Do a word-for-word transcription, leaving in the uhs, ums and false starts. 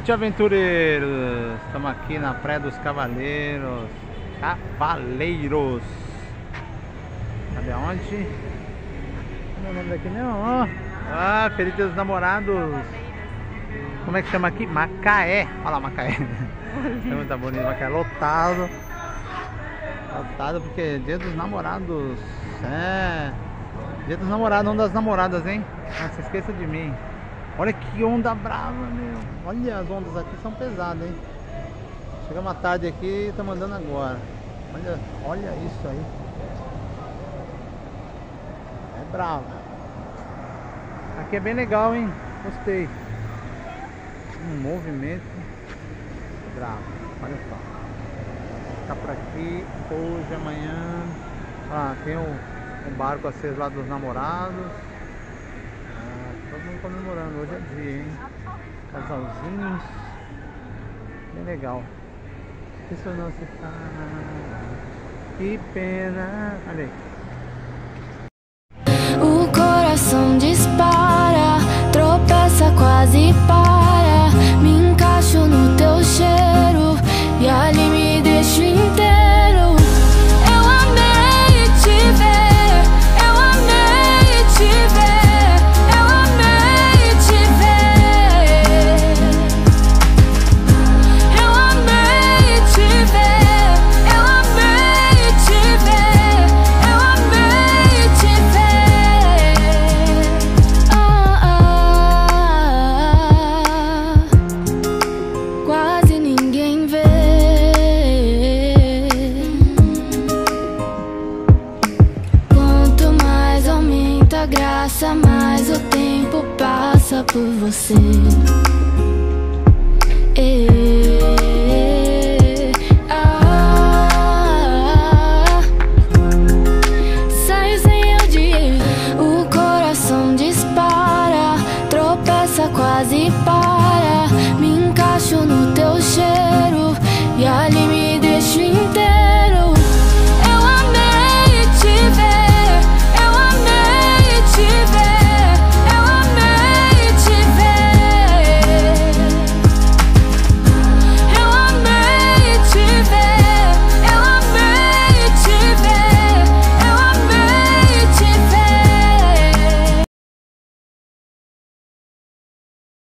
noite, aventureiros! Estamos aqui na Praia dos Cavaleiros. Cavaleiros. Sabe aonde? Não é o nome daqui não, ó. Ah, Feliz Dia dos Namorados. Como é que chama aqui? Macaé. Olha lá, Macaé. É muito bonito, Macaé. Lotado. Lotado porque é Dia dos Namorados. É. Dia dos Namorados, não das namoradas, hein? Não se esqueça de mim. Olha que onda brava, meu. Olha, as ondas aqui são pesadas, hein? Chegamos à tarde aqui e estamos andando agora. Olha, olha isso aí. É brava. Aqui é bem legal, hein? Gostei. Um movimento bravo. Olha só. Vou ficar por aqui hoje, amanhã. Ah, tem um, um barco aceso lá dos namorados. Todo mundo comemorando, hoje é dia, hein? Casalzinhos. Bem legal. Isso não se faz. Que pena. Olha aí. O coração dispara, tropeça, quase para. Me encaixo no teu cheiro e ali me deixo inteiro. Eu amei te ver, eu amei te ver. Graça, mas o tempo passa por você.